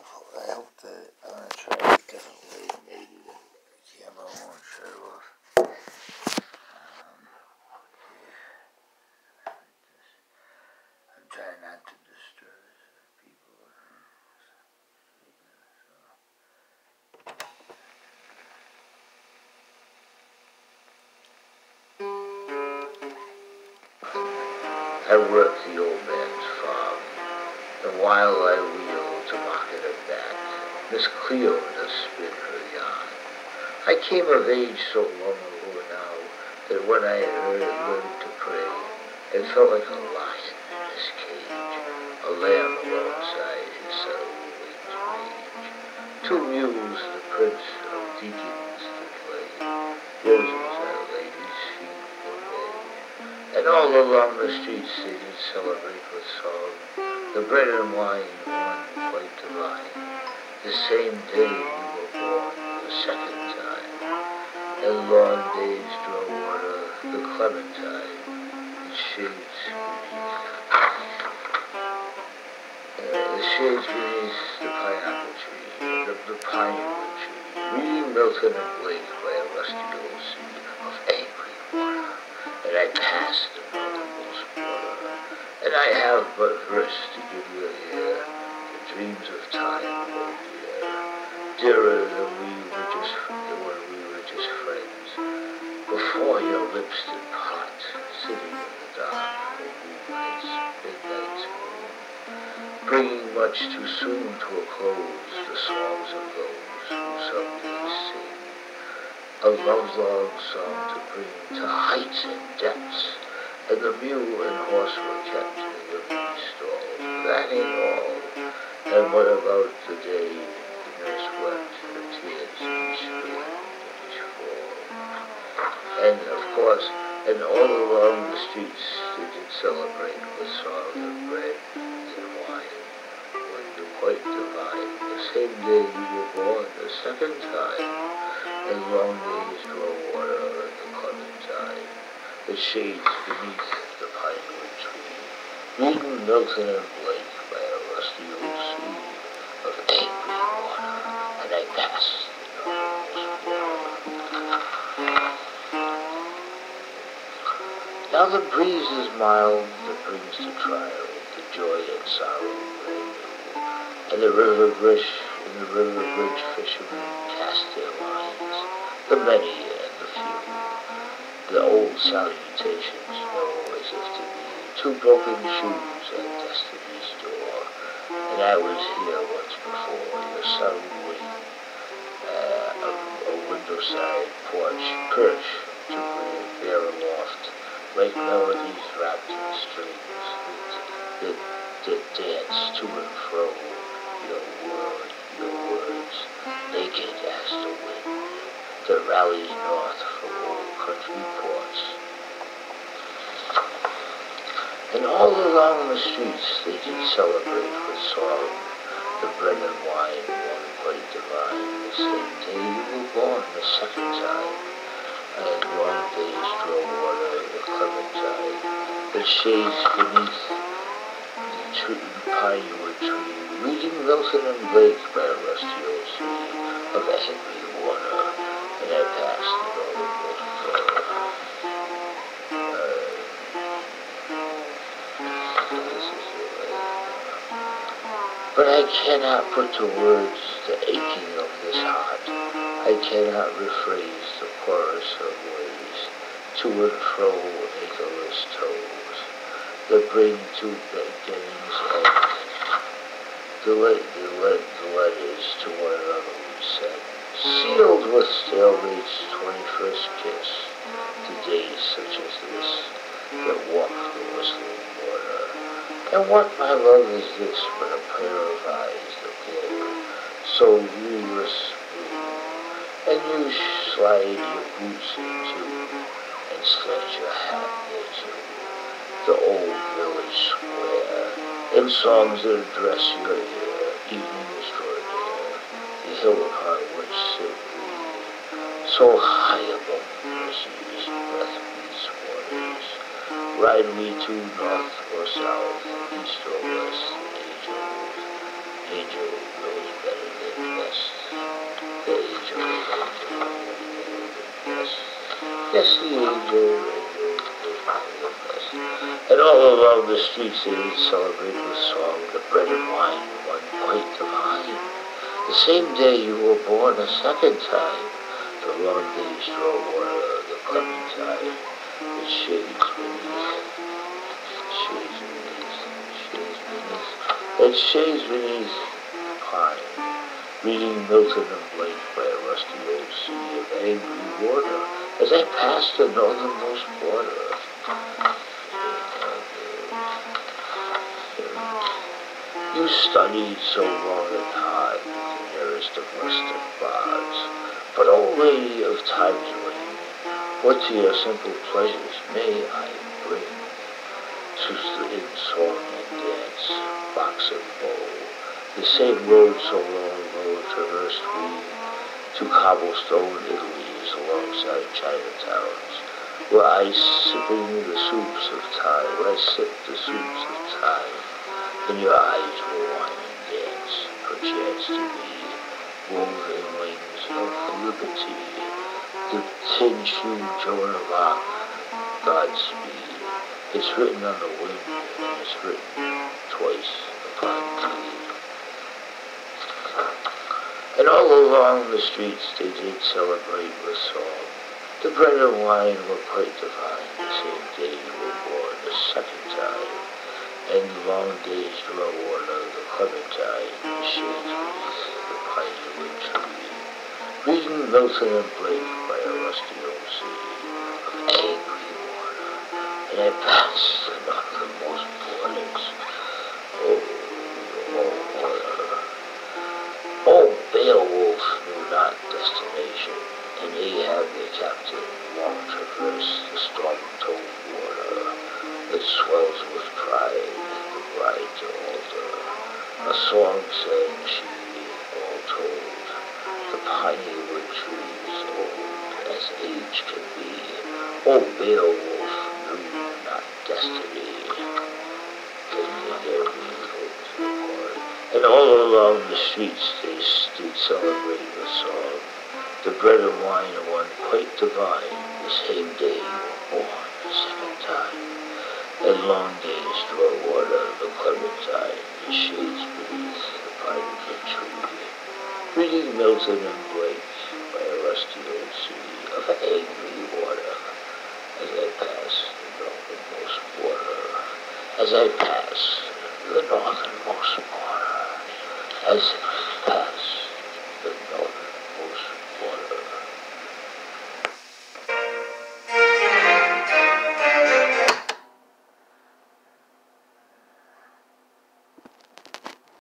I hope that I'm gonna try a different way, maybe the camera won't shut off. I'm trying not to disturb people. I worked the old man's farm, and while I wheeled to market and back, Miss Cleo does spin her yarn. I came of age so long ago now, that when I learned to pray, it felt like a lion in his cage, a lamb alongside his saddle-winged mage. Two mules, the prince of deacons to play, roses at a lady's feet were made. And all along the streets they did celebrate with song, the bread and wine one quite divine. The same day you were born, the second time, and long days draw water, the clementine, it shades beneath the pineapple tree, the pinewood tree, reading Milton and Blake by a rusty old sea of angry water, and I pass the northernmost border, and I have but verse to give your ear, the dreams of time, oh dear, dearer than when we were just friends, before your lips did part, sitting in the dark, oh moonlight's midnight's moon, bringing much too soon to a close the songs of those who someday sing, a love-long song to bring to heights and depths, and the mule and horse were kept in the livery stall. That ain't all. And what about the day the nurse wept her tears each spring and each fall? And of course, and all along the streets they did celebrate with songs of bread and wine. When you're quite divine, the same day you were born, the second time, and long days draw water and the clementine, the shades beneath the pinewood tree, reading Milton and Blake by a rusty old sea of angry water, and I pass the northernmost border. Now the breeze is mild that brings to trial the joy and sorrow brand new, and the river bridge fishermen cast their lines, the many and the few. The old salutations know as if to be two broken shoes at destiny's door, and I was here once before, your subtle wing, a window-side porch perch to bear aloft, like melodies wrapped in strings that dance to and fro, your words, naked as the wind, that rallies north from old country ports. And all along the streets they did celebrate with song, the bread and wine one quite divine, the same day you were born, the second time, and long days draw water, the clementine, that shades beneath the pinewood tree, reading Milton and Blake by a rusty old sea of angry water, and I passed the northernmost border. But I cannot put to words the aching of this heart. I cannot rephrase the chorus of ways, to and fro acheless toes, that bring to beginning's end the letters to one another we send, sealed with stalemate's 21st kiss, to days such as this that walk the whistling border. And what, my love, is this but a pair of eyes that glare so viewless blue, and you slide your boots into and slant your hat into the old village square, in songs that address your ear, evening extraordinaire, the hill upon which sit we, so high above the mercies, breath beats waters, ride we to north or south, east or west, angel, those And all along the streets they did celebrate with song the bread and wine, one quite divine. The same day you were born a second time, the long days draw water, the clementine, it shades beneath, shades beneath, shades beneath, it shades beneath pine, reading Milton and Blake by a rusty old sea of angry water, as I passed the northernmost border. You studied so long and hard, the nearest of rustic bards, but, O Lady of Time's reign, what to your simple pleasures may I bring? In song and dance, box and bowl, the same road so long ago traversed we, to cobblestone Italy's alongside Chinatowns, where I sipping the soups of time, where I sipped the soups of time, and your eyes will wine and dance, perchance to be woven wings of liberty. The tin shoe Joan of Arc, Godspeed. It's written on the wind, and it's written twice upon me. And all along the streets they did celebrate with song. The bread and wine were quite divine, the same day you were born a second time. And long days draw water, the clementine, the shades beneath the pinewood tree. Reading Milton and Blake by a rusty old sea of angry water, and I passed the northernmost borders. Oh, water. Oh, Beowulf knew not destination, and Ahab the captain long traversed the storm-told water that swells with pride, the bride to altar. A song sang she, all told, the piney wood trees old as age can be. O Beowulf knew not destiny. Can you hear me, folks, the chord? And all along the streets they did celebrate the song. The bread and wine are one quite divine, the same day you were born a second time. And long days draw water, the clementine, the shades beneath the pinewood tree. Reading Milton and Blake by a rusty old sea of angry water, as I pass the northernmost border, as I pass the northernmost border, as